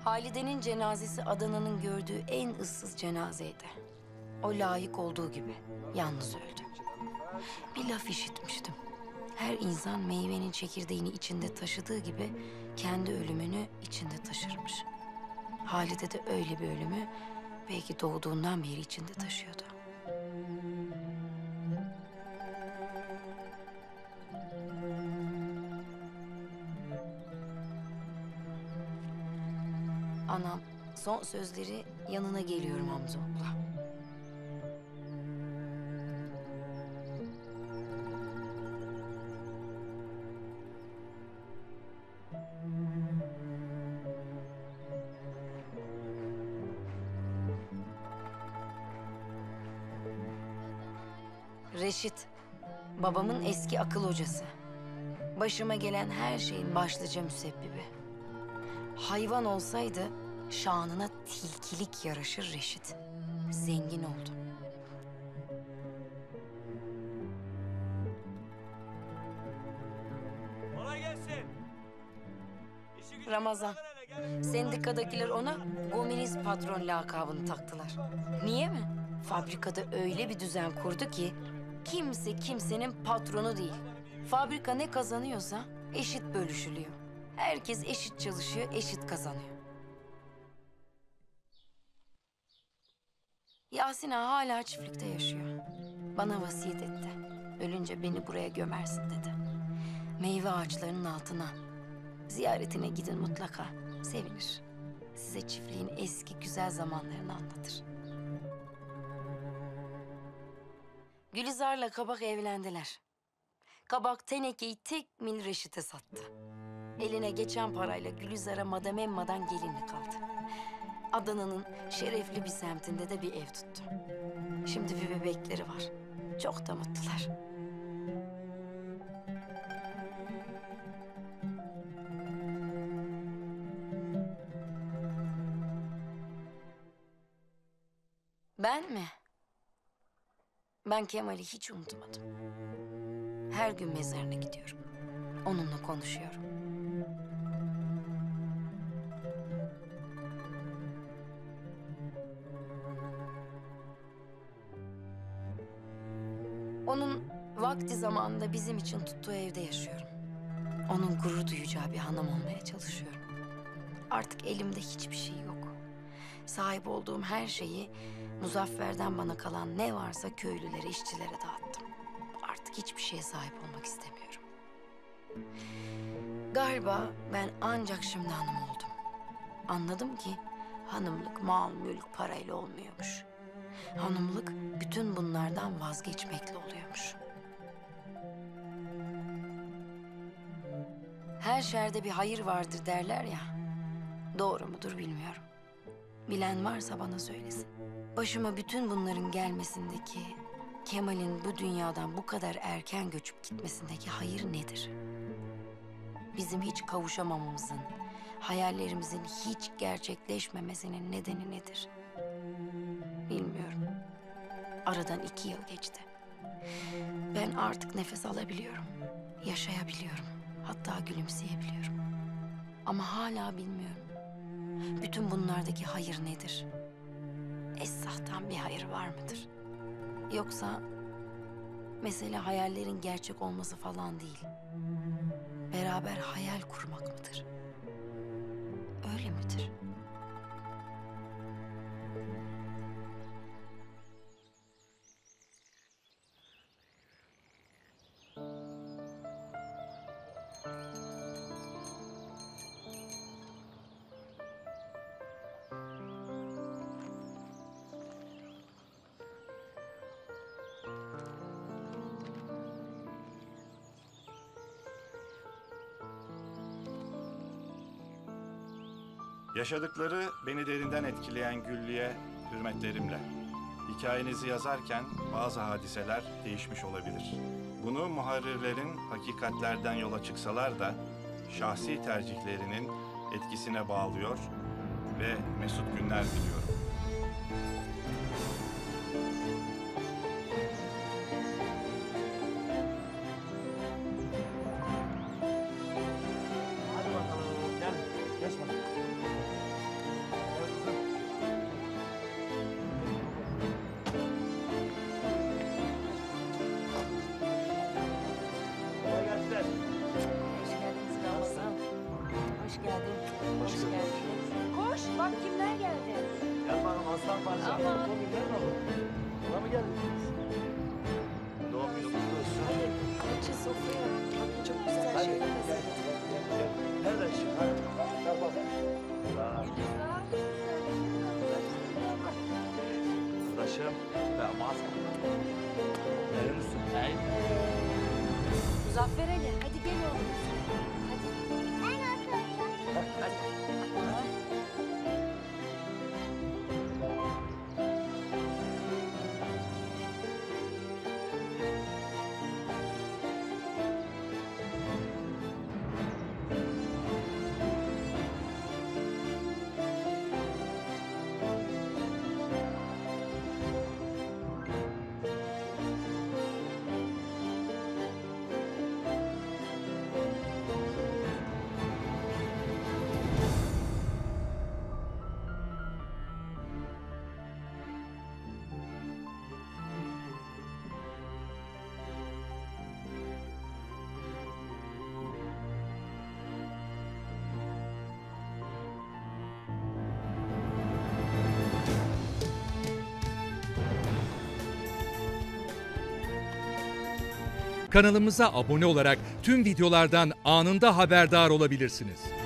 Halide'nin cenazesi Adana'nın gördüğü en ıssız cenazeydi. O layık olduğu gibi yalnız öldü. Bir laf işitmiştim. Her insan meyvenin çekirdeğini içinde taşıdığı gibi kendi ölümünü içinde taşırmış. Halide de öyle bir ölümü belki doğduğundan beri içinde taşıyordu. Anam son sözleri yanına geliyorum Hamza abla. Reşit, babamın eski akıl hocası. Başıma gelen her şeyin başlıca müsebbibi. Hayvan olsaydı şanına tilkilik yaraşır Reşit. Zengin oldu. Kolay gelsin. Ramazan, sendikadakiler ona komünist patron lakabını taktılar. Niye mi? Fabrikada öyle bir düzen kurdu ki kimse kimsenin patronu değil. Fabrika ne kazanıyorsa eşit bölüşülüyor. Herkes eşit çalışıyor, eşit kazanıyor. Yasin ağa hala çiftlikte yaşıyor. Bana vasiyet etti. Ölünce beni buraya gömersin dedi. Meyve ağaçlarının altına. Ziyaretine gidin mutlaka. Sevinir. Size çiftliğin eski güzel zamanlarını anlatır. Gülizar'la Kabak evlendiler. Kabak tenekeyi tek mil Reşit'e sattı. Eline geçen parayla Gülizar'a Madam Emma'dan gelinlik aldı. Adana'nın şerefli bir semtinde de bir ev tuttu. Şimdi bir bebekleri var. Çok da mutlular. Ben mi? Ben Kemal'i hiç unutmadım. Her gün mezarına gidiyorum. Onunla konuşuyorum. Onun vakti zamanında bizim için tuttuğu evde yaşıyorum. Onun gurur duyacağı bir hanım olmaya çalışıyorum. Artık elimde hiçbir şey yok. Sahip olduğum her şeyi Muzaffer'den bana kalan ne varsa köylülere, işçilere dağıttım. Artık hiçbir şeye sahip olmak istemiyorum. Galiba ben ancak şimdi hanım oldum. Anladım ki hanımlık mal, mülk, parayla olmuyormuş. Hanımlık bütün bunlardan vazgeçmekle oluyormuş. Her şerde bir hayır vardır derler ya. Doğru mudur bilmiyorum. Bilen varsa bana söylesin. Başıma bütün bunların gelmesindeki, Kemal'in bu dünyadan bu kadar erken göçüp gitmesindeki hayır nedir? Bizim hiç kavuşamamamızın, hayallerimizin hiç gerçekleşmemesinin nedeni nedir? Bilmiyorum. Aradan 2 yıl geçti. Ben artık nefes alabiliyorum, yaşayabiliyorum, hatta gülümseyebiliyorum. Ama hala bilmiyorum. Bütün bunlardaki hayır nedir? Esrahtan bir hayır var mıdır? Yoksa mesele hayallerin gerçek olması falan değil. Beraber hayal kurmak mıdır? Öyle midir? Yaşadıkları beni derinden etkileyen Güllü'ye hürmetlerimle. Hikayenizi yazarken bazı hadiseler değişmiş olabilir. Bunu muharrirlerin hakikatlerden yola çıksalar da şahsi tercihlerinin etkisine bağlıyor ve mesut günler diliyorum. Hadi bakalım. Gel. Geç bakalım. Muzaffer Ali, hadi gel oğlum. Kanalımıza abone olarak tüm videolardan anında haberdar olabilirsiniz.